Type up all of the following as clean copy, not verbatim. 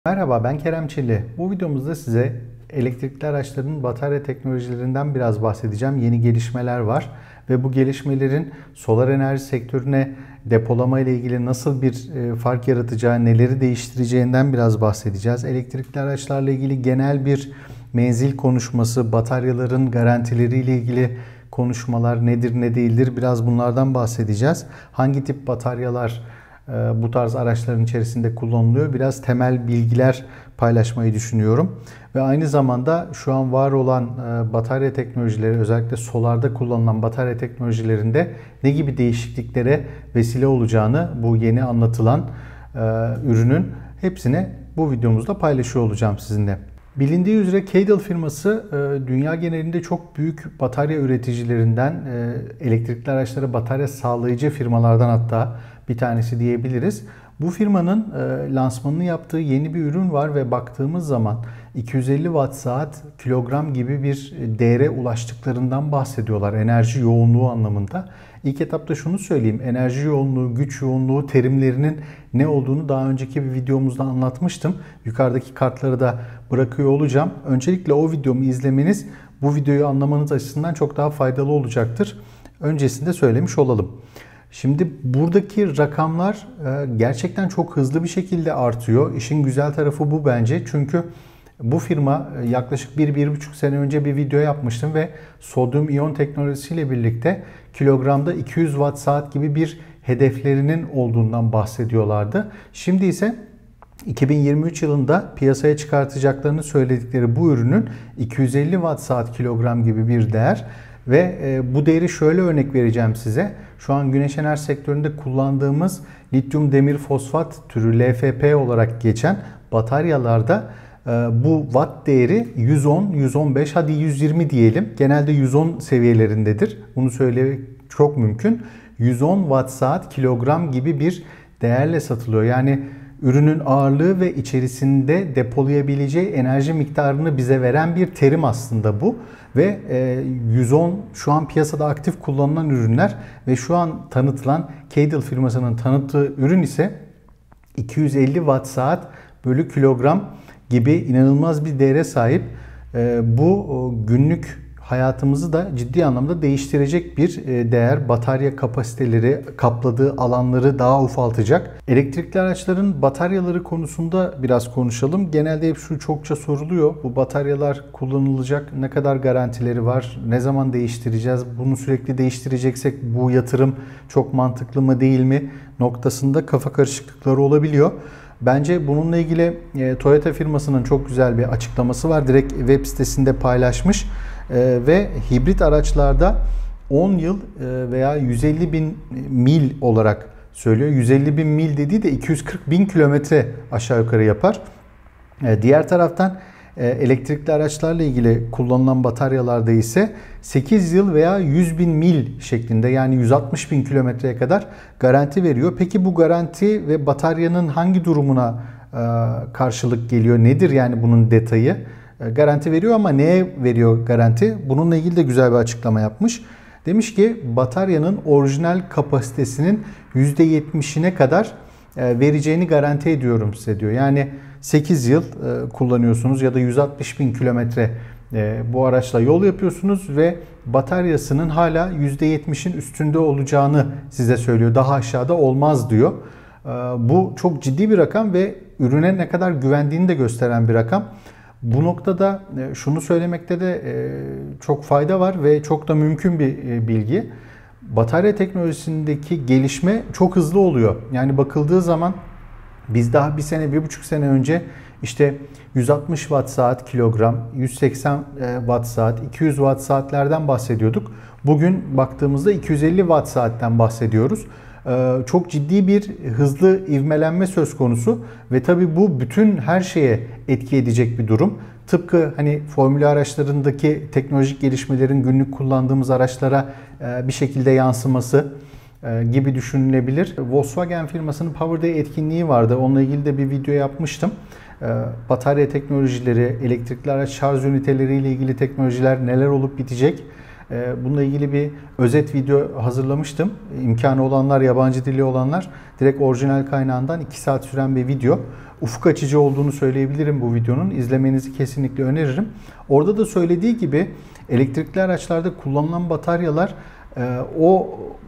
Merhaba, ben Kerem Çilli. Bu videomuzda size elektrikli araçların batarya teknolojilerinden biraz bahsedeceğim. Yeni gelişmeler var ve bu gelişmelerin solar enerji sektörüne depolama ile ilgili nasıl bir fark yaratacağı, neleri değiştireceğinden biraz bahsedeceğiz. Elektrikli araçlarla ilgili genel bir menzil konuşması, bataryaların garantileri ile ilgili konuşmalar nedir ne değildir biraz bunlardan bahsedeceğiz. Hangi tip bataryalar bu tarz araçların içerisinde kullanılıyor. Biraz temel bilgiler paylaşmayı düşünüyorum. Ve aynı zamanda şu an var olan batarya teknolojileri, özellikle solarda kullanılan batarya teknolojilerinde ne gibi değişikliklere vesile olacağını bu yeni anlatılan ürünün hepsini bu videomuzda paylaşıyor olacağım sizinle. Bilindiği üzere Cadel firması dünya genelinde çok büyük batarya üreticilerinden, elektrikli araçlara batarya sağlayıcı firmalardan hatta bir tanesi diyebiliriz. Bu firmanın lansmanını yaptığı yeni bir ürün var ve baktığımız zaman 250 watt saat kilogram gibi bir değere ulaştıklarından bahsediyorlar enerji yoğunluğu anlamında. İlk etapta şunu söyleyeyim, enerji yoğunluğu, güç yoğunluğu terimlerinin ne olduğunu daha önceki bir videomuzda anlatmıştım. Yukarıdaki kartları da bırakıyor olacağım. Öncelikle o videomu izlemeniz bu videoyu anlamanız açısından çok daha faydalı olacaktır. Öncesinde söylemiş olalım. Şimdi buradaki rakamlar gerçekten çok hızlı bir şekilde artıyor. İşin güzel tarafı bu bence. Çünkü bu firma yaklaşık 1-1,5 sene önce bir video yapmıştım ve sodyum iyon teknolojisiyle birlikte kilogramda 200 watt saat gibi bir hedeflerinin olduğundan bahsediyorlardı. Şimdi ise 2023 yılında piyasaya çıkartacaklarını söyledikleri bu ürünün 250 watt saat kilogram gibi bir değer ve bu değeri şöyle örnek vereceğim size. Şu an güneş enerji sektöründe kullandığımız lityum demir fosfat türü LFP olarak geçen bataryalarda bu watt değeri 110, 115 hadi 120 diyelim. Genelde 110 seviyelerindedir. Bunu söylemek çok mümkün. 110 watt saat kilogram gibi bir değerle satılıyor. Yani ürünün ağırlığı ve içerisinde depolayabileceği enerji miktarını bize veren bir terim aslında bu. Ve 110 şu an piyasada aktif kullanılan ürünler ve şu an tanıtılan Cadel firmasının tanıttığı ürün ise 250 watt saat bölü kilogram gibi inanılmaz bir değere sahip. Bu günlük hayatımızı da ciddi anlamda değiştirecek bir değer. Batarya kapasiteleri, kapladığı alanları daha ufaltacak. Elektrikli araçların bataryaları konusunda biraz konuşalım. Genelde hep şu çokça soruluyor. Bu bataryalar kullanılacak, ne kadar garantileri var, ne zaman değiştireceğiz, bunu sürekli değiştireceksek bu yatırım çok mantıklı mı değil mi noktasında kafa karışıklıkları olabiliyor. Bence bununla ilgili Toyota firmasının çok güzel bir açıklaması var. Direkt web sitesinde paylaşmış. Ve hibrit araçlarda 10 yıl veya 150 bin mil olarak söylüyor. 150 bin mil dediği de 240 bin kilometre aşağı yukarı yapar. Diğer taraftan elektrikli araçlarla ilgili kullanılan bataryalarda ise 8 yıl veya 100 bin mil şeklinde, yani 160 bin kilometreye kadar garanti veriyor. Peki bu garanti ve bataryanın hangi durumuna karşılık geliyor? Nedir yani bunun detayı? Garanti veriyor ama neye veriyor garanti? Bununla ilgili de güzel bir açıklama yapmış. Demiş ki bataryanın orijinal kapasitesinin %70'ine kadar vereceğini garanti ediyorum size diyor. Yani 8 yıl kullanıyorsunuz ya da 160 bin kilometre bu araçla yol yapıyorsunuz ve bataryasının hala %70'in üstünde olacağını size söylüyor. Daha aşağıda olmaz diyor. Bu çok ciddi bir rakam ve ürüne ne kadar güvendiğini de gösteren bir rakam. Bu noktada şunu söylemekte de çok fayda var ve çok da mümkün bir bilgi. Batarya teknolojisindeki gelişme çok hızlı oluyor. Yani bakıldığı zaman biz daha bir sene, 1,5 sene önce işte 160 watt saat kilogram, 180 watt saat, 200 watt saatlerden bahsediyorduk. Bugün baktığımızda 250 watt saatten bahsediyoruz. Çok ciddi bir hızlı ivmelenme söz konusu ve tabii bu bütün her şeye etki edecek bir durum. Tıpkı hani formül araçlarındaki teknolojik gelişmelerin günlük kullandığımız araçlara bir şekilde yansıması gibi düşünülebilir. Volkswagen firmasının Power Day etkinliği vardı. Onunla ilgili de bir video yapmıştım. Batarya teknolojileri, elektrikli araç şarj üniteleriyle ilgili teknolojiler neler olup bitecek? Bununla ilgili bir özet video hazırlamıştım. İmkanı olanlar, yabancı dili olanlar direkt orijinal kaynağından 2 saat süren bir video. Ufuk açıcı olduğunu söyleyebilirim bu videonun. İzlemenizi kesinlikle öneririm. Orada da söylediği gibi elektrikli araçlarda kullanılan bataryalar o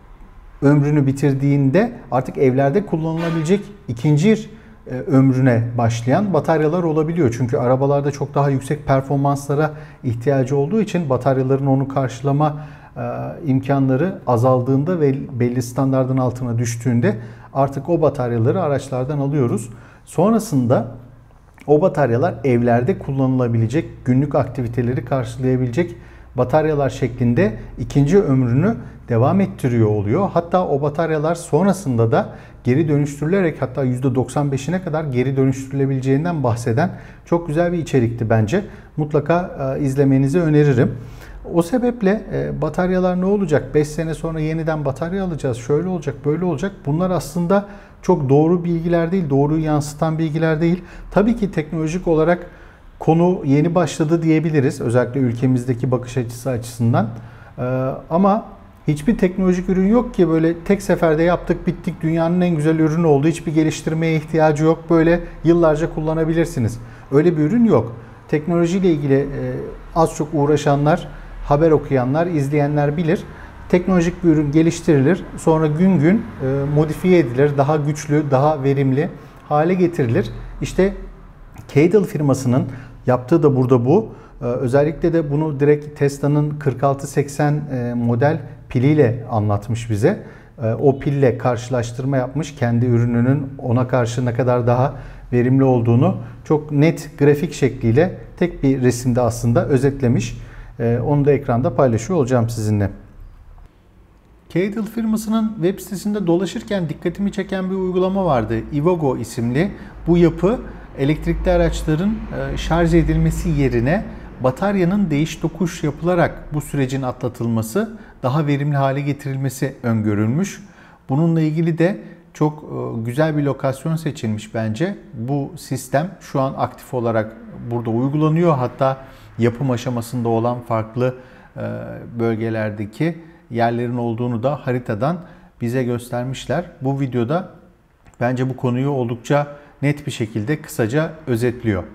ömrünü bitirdiğinde artık evlerde kullanılabilecek ikinci ömrüne başlayan bataryalar olabiliyor. Çünkü arabalarda çok daha yüksek performanslara ihtiyacı olduğu için bataryaların onu karşılama imkanları azaldığında ve belli standardın altına düştüğünde artık o bataryaları araçlardan alıyoruz. Sonrasında o bataryalar evlerde kullanılabilecek, günlük aktiviteleri karşılayabilecek bataryalar şeklinde ikinci ömrünü devam ettiriyor oluyor. Hatta o bataryalar sonrasında da geri dönüştürülerek hatta %95'ine kadar geri dönüştürülebileceğinden bahseden çok güzel bir içerikti bence. Mutlaka izlemenizi öneririm. O sebeple bataryalar ne olacak? 5 sene sonra yeniden batarya alacağız. Şöyle olacak, böyle olacak. Bunlar aslında çok doğru bilgiler değil, doğruyu yansıtan bilgiler değil. Tabii ki teknolojik olarak konu yeni başladı diyebiliriz. Özellikle ülkemizdeki bakış açısı açısından. Ama hiçbir teknolojik ürün yok ki böyle tek seferde yaptık bittik dünyanın en güzel ürünü oldu. Hiçbir geliştirmeye ihtiyacı yok. Böyle yıllarca kullanabilirsiniz. Öyle bir ürün yok. Teknolojiyle ilgili az çok uğraşanlar, haber okuyanlar, izleyenler bilir. Teknolojik bir ürün geliştirilir. Sonra gün gün modifiye edilir. Daha güçlü, daha verimli hale getirilir. İşte Cadle firmasının yaptığı da burada bu. Özellikle de bunu direkt Tesla'nın 4680 model piliyle anlatmış bize. O pille karşılaştırma yapmış. Kendi ürününün ona karşı ne kadar daha verimli olduğunu çok net grafik şekliyle tek bir resimde aslında özetlemiş. Onu da ekranda paylaşıyor olacağım sizinle. Cadle firmasının web sitesinde dolaşırken dikkatimi çeken bir uygulama vardı. Ivogo isimli. Bu yapı elektrikli araçların şarj edilmesi yerine bataryanın değiş tokuş yapılarak bu sürecin atlatılması, daha verimli hale getirilmesi öngörülmüş. Bununla ilgili de çok güzel bir lokasyon seçilmiş bence. Bu sistem şu an aktif olarak burada uygulanıyor. Hatta yapım aşamasında olan farklı bölgelerdeki yerlerin olduğunu da haritadan bize göstermişler. Bu videoda bence bu konuyu oldukça net bir şekilde kısaca özetliyor.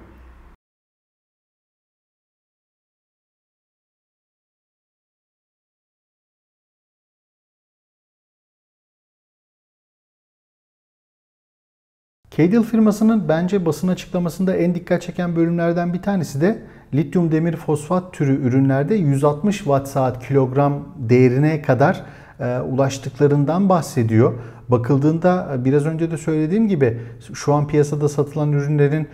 Cadle firmasının bence basın açıklamasında en dikkat çeken bölümlerden bir tanesi de lityum demir fosfat türü ürünlerde 160 Watt-saat kilogram değerine kadar ulaştıklarından bahsediyor. Bakıldığında biraz önce de söylediğim gibi şu an piyasada satılan ürünlerin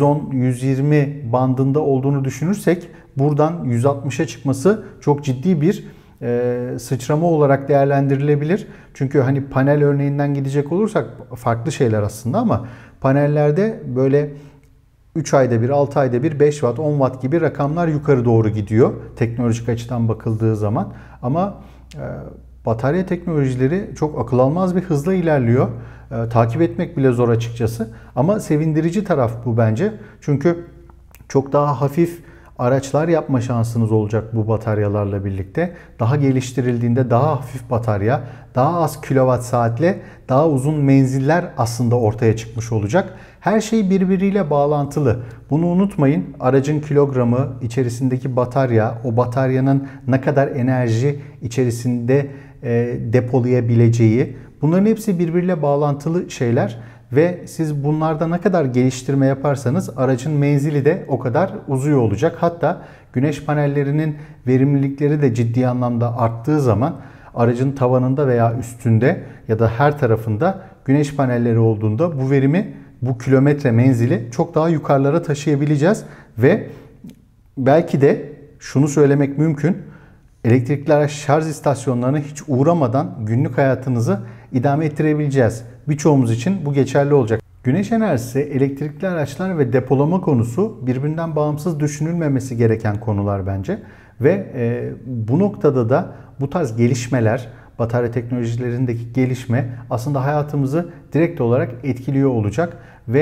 110-120 bandında olduğunu düşünürsek buradan 160'a çıkması çok ciddi bir sıçrama olarak değerlendirilebilir. Çünkü hani panel örneğinden gidecek olursak farklı şeyler aslında ama panellerde böyle 3 ayda bir, 6 ayda bir 5 watt, 10 watt gibi rakamlar yukarı doğru gidiyor teknolojik açıdan bakıldığı zaman. Ama batarya teknolojileri çok akıl almaz bir hızla ilerliyor. Takip etmek bile zor açıkçası. Ama sevindirici taraf bu bence. Çünkü çok daha hafif araçlar yapma şansınız olacak bu bataryalarla birlikte. Daha geliştirildiğinde daha hafif batarya, daha az kilowatt saatle daha uzun menziller aslında ortaya çıkmış olacak. Her şey birbiriyle bağlantılı. Bunu unutmayın. Aracın kilogramı, içerisindeki batarya, o bataryanın ne kadar enerji içerisinde depolayabileceği, bunların hepsi birbiriyle bağlantılı şeyler. Ve siz bunlarda ne kadar geliştirme yaparsanız aracın menzili de o kadar uzuyor olacak. Hatta güneş panellerinin verimlilikleri de ciddi anlamda arttığı zaman aracın tavanında veya üstünde ya da her tarafında güneş panelleri olduğunda bu verimi, bu kilometre menzili çok daha yukarılara taşıyabileceğiz. Ve belki de şunu söylemek mümkün. Elektrikli araç şarj istasyonlarına hiç uğramadan günlük hayatınızı idame ettirebileceğiz. Birçoğumuz için bu geçerli olacak. Güneş enerjisi, elektrikli araçlar ve depolama konusu birbirinden bağımsız düşünülmemesi gereken konular bence. Ve bu noktada da bu tarz gelişmeler, batarya teknolojilerindeki gelişme aslında hayatımızı direkt olarak etkiliyor olacak. Ve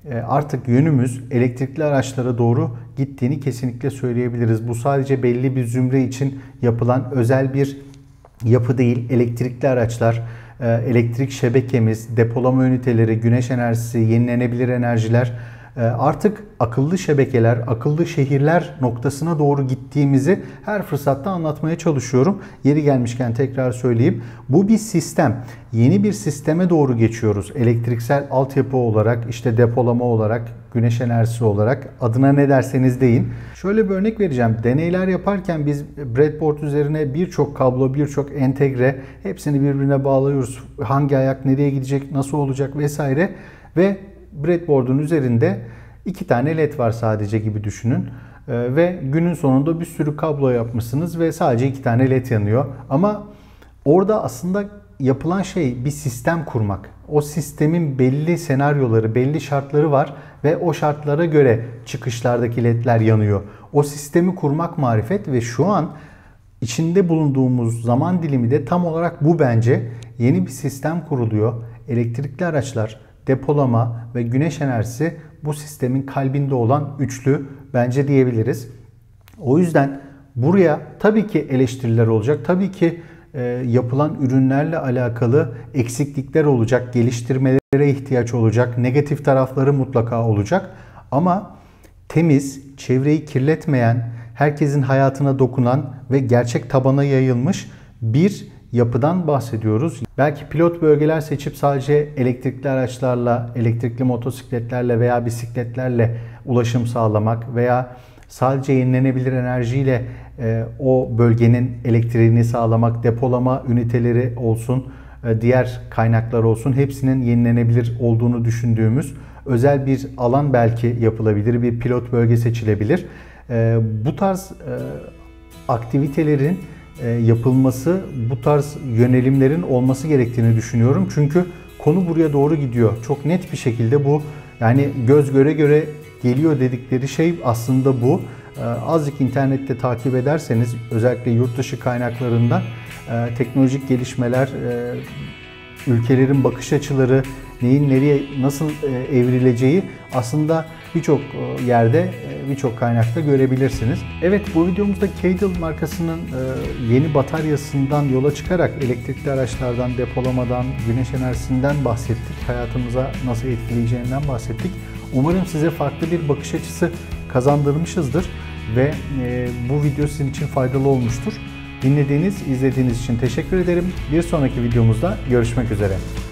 artık yönümüz elektrikli araçlara doğru gittiğini kesinlikle söyleyebiliriz. Bu sadece belli bir zümre için yapılan özel bir yapı değil. Elektrikli araçlar, elektrik şebekemiz, depolama üniteleri, güneş enerjisi, yenilenebilir enerjiler, artık akıllı şebekeler, akıllı şehirler noktasına doğru gittiğimizi her fırsatta anlatmaya çalışıyorum. Yeri gelmişken tekrar söyleyeyim. Bu bir sistem. Yeni bir sisteme doğru geçiyoruz. Elektriksel altyapı olarak, işte depolama olarak, güneş enerjisi olarak, adına ne derseniz deyin. Şöyle bir örnek vereceğim. Deneyler yaparken biz breadboard üzerine birçok kablo, birçok entegre, hepsini birbirine bağlıyoruz. Hangi ayak nereye gidecek, nasıl olacak vesaire ve breadboard'un üzerinde 2 tane led var sadece gibi düşünün. Ve günün sonunda bir sürü kablo yapmışsınız ve sadece 2 tane led yanıyor. Ama orada aslında yapılan şey bir sistem kurmak. O sistemin belli senaryoları, belli şartları var ve o şartlara göre çıkışlardaki ledler yanıyor. O sistemi kurmak marifet ve şu an içinde bulunduğumuz zaman dilimi de tam olarak bu bence. Yeni bir sistem kuruluyor. Elektrikli araçlar, depolama ve güneş enerjisi bu sistemin kalbinde olan üçlü bence diyebiliriz. O yüzden buraya tabii ki eleştiriler olacak. Tabii ki yapılan ürünlerle alakalı eksiklikler olacak, geliştirmelere ihtiyaç olacak, negatif tarafları mutlaka olacak. Ama temiz, çevreyi kirletmeyen, herkesin hayatına dokunan ve gerçek tabana yayılmış bir yapıdan bahsediyoruz. Belki pilot bölgeler seçip sadece elektrikli araçlarla, elektrikli motosikletlerle veya bisikletlerle ulaşım sağlamak veya sadece yenilenebilir enerjiyle o bölgenin elektriğini sağlamak, depolama üniteleri olsun, diğer kaynaklar olsun, hepsinin yenilenebilir olduğunu düşündüğümüz özel bir alan belki yapılabilir, bir pilot bölge seçilebilir. Bu tarz aktivitelerin yapılması, bu tarz yönelimlerin olması gerektiğini düşünüyorum. Çünkü konu buraya doğru gidiyor. Çok net bir şekilde bu, yani göz göre göre geliyor dedikleri şey aslında bu. Azıcık internette takip ederseniz özellikle yurt dışı kaynaklarından teknolojik gelişmeler, ülkelerin bakış açıları, neyin nereye nasıl evrileceği aslında birçok yerde, birçok kaynakta görebilirsiniz. Evet, bu videomuzda Cadel markasının yeni bataryasından yola çıkarak elektrikli araçlardan, depolamadan, güneş enerjisinden bahsettik. Hayatımıza nasıl etkileyeceğinden bahsettik. Umarım size farklı bir bakış açısı kazandırmışızdır ve bu video sizin için faydalı olmuştur. Dinlediğiniz, izlediğiniz için teşekkür ederim. Bir sonraki videomuzda görüşmek üzere.